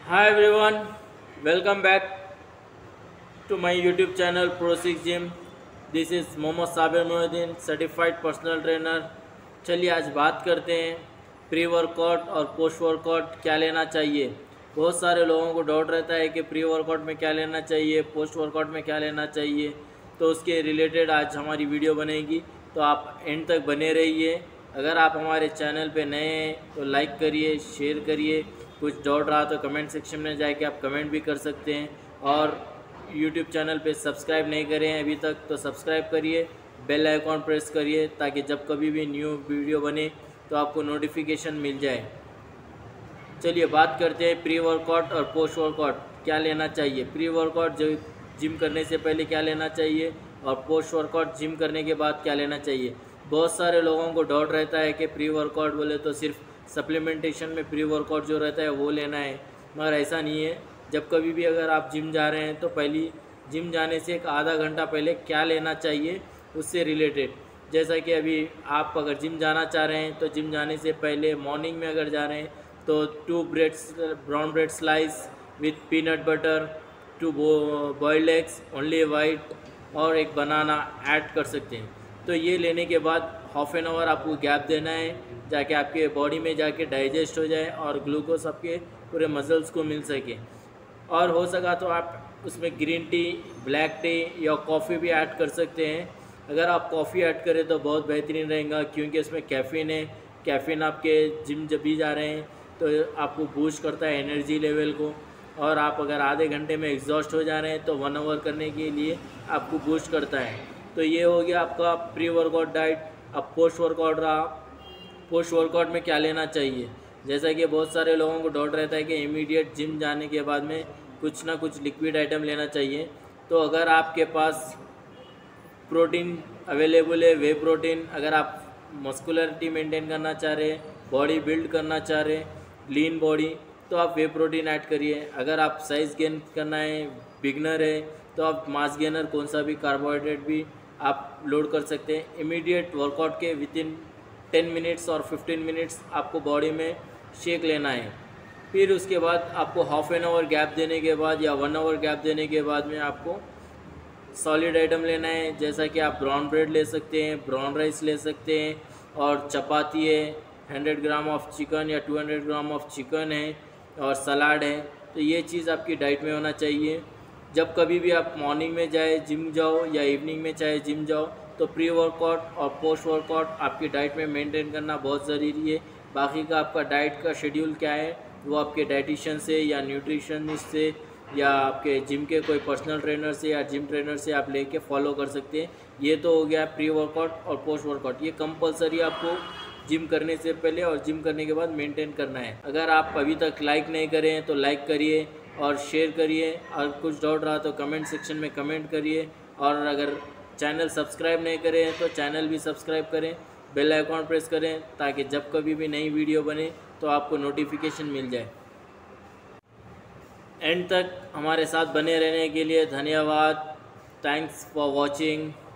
Hi everyone, welcome back to my YouTube channel Pro6 Gym. This is Mohammad Sabir Mohiuddin, certified personal trainer. चलिए आज बात करते हैं प्री वर्कआउट और पोस्ट वर्कआउट क्या लेना चाहिए। बहुत सारे लोगों को डाउट रहता है कि प्री वर्कआउट में क्या लेना चाहिए, पोस्ट वर्कआउट में क्या लेना चाहिए। तो उसके रिलेटेड आज हमारी वीडियो बनेगी, तो आप एंड तक बने रहिए। अगर आप हमारे चैनल पे नए हैं तो लाइक करिए, शेयर करिए। कुछ डाउट रहा तो कमेंट सेक्शन में जाके आप कमेंट भी कर सकते हैं। और यूट्यूब चैनल पे सब्सक्राइब नहीं करें अभी तक तो सब्सक्राइब करिए, बेल आइकॉन प्रेस करिए ताकि जब कभी भी न्यू वीडियो बने तो आपको नोटिफिकेशन मिल जाए। चलिए बात करते हैं प्री वर्कआउट और पोस्ट वर्कआउट क्या लेना चाहिए। प्री वर्कआउट जो जिम करने से पहले क्या लेना चाहिए और पोस्ट वर्कआउट जिम करने के बाद क्या लेना चाहिए। बहुत सारे लोगों को डाउट रहता है कि प्री वर्कआउट बोले तो सिर्फ सप्लीमेंटेशन में प्री वर्कआउट जो रहता है वो लेना है, मगर ऐसा नहीं है। जब कभी भी अगर आप जिम जा रहे हैं तो पहली जिम जाने से एक आधा घंटा पहले क्या लेना चाहिए उससे रिलेटेड, जैसा कि अभी आप अगर जिम जाना चाह रहे हैं तो जिम जाने से पहले मॉर्निंग में अगर जा रहे हैं तो 2 breads brown bread slice with peanut butter, 2 boiled eggs only white और एक बनाना ऐड कर सकते हैं। तो ये लेने के बाद हाफ एन आवर आपको गैप देना है, जाके आपके बॉडी में जाके डाइजेस्ट हो जाए और ग्लूकोज आपके पूरे मसल्स को मिल सके। और हो सका तो आप उसमें ग्रीन टी, ब्लैक टी या कॉफ़ी भी ऐड कर सकते हैं। अगर आप कॉफ़ी ऐड करें तो बहुत बेहतरीन रहेगा, क्योंकि इसमें कैफ़ीन है। कैफ़ीन आपके जिम जब भी जा रहे हैं तो आपको बूस्ट करता है एनर्जी लेवल को, और आप अगर आधे घंटे में एग्जॉस्ट हो जा रहे हैं तो 1 आवर करने के लिए आपको बूस्ट करता है। तो ये हो गया आपका प्री वर्कआउट डाइट। अब पोस्ट वर्कआउट रहा, पोस्ट वर्कआउट में क्या लेना चाहिए। जैसा कि बहुत सारे लोगों को डाउट रहता है कि इमीडिएट जिम जाने के बाद में कुछ ना कुछ लिक्विड आइटम लेना चाहिए। तो अगर आपके पास प्रोटीन अवेलेबल है, वे प्रोटीन, अगर आप मस्कुलरिटी मेंटेन करना चाह रहे हैं, बॉडी बिल्ड करना चाह रहे हैं, लीन बॉडी, तो आप वे प्रोटीन ऐड करिए। अगर आप साइज़ गेन करना है, बिगनर है, तो आप मास गेनर कौन सा भी कार्बोहाइड्रेट भी आप लोड कर सकते हैं। इमीडिएट वर्कआउट के विदिन 10 मिनट्स और 15 मिनट्स आपको बॉडी में शेक लेना है। फिर उसके बाद आपको हाफ एन आवर गैप देने के बाद या 1 आवर गैप देने के बाद में आपको सॉलिड आइटम लेना है। जैसा कि आप ब्राउन ब्रेड ले सकते हैं, ब्राउन राइस ले सकते हैं, और चपाती है, 100 ग्राम ऑफ चिकन या 200 ग्राम ऑफ चिकन है, और सलाद है। तो ये चीज़ आपकी डाइट में होना चाहिए। जब कभी भी आप मॉर्निंग में जाए जिम जाओ या इवनिंग में चाहे जिम जाओ तो प्री वर्कआउट और पोस्ट वर्कआउट आपकी डाइट में मेंटेन करना बहुत ज़रूरी है। बाकी का आपका डाइट का शेड्यूल क्या है वो आपके डाइटिशियन से या न्यूट्रिशनिस्ट से या आपके जिम के कोई पर्सनल ट्रेनर से या जिम ट्रेनर से आप लेके फॉलो कर सकते हैं। ये तो हो गया प्री वर्कआउट और पोस्ट वर्कआउट। ये कंपलसरी आपको जिम करने से पहले और जिम करने के बाद मेंटेन करना है। अगर आप अभी तक लाइक नहीं करें तो लाइक करिए और शेयर करिए, और कुछ डाउट रहा तो कमेंट सेक्शन में कमेंट करिए। और अगर चैनल सब्सक्राइब नहीं करें तो चैनल भी सब्सक्राइब करें, बेल आइकॉन प्रेस करें ताकि जब कभी भी नई वीडियो बने तो आपको नोटिफिकेशन मिल जाए। एंड तक हमारे साथ बने रहने के लिए धन्यवाद। Thanks for watching.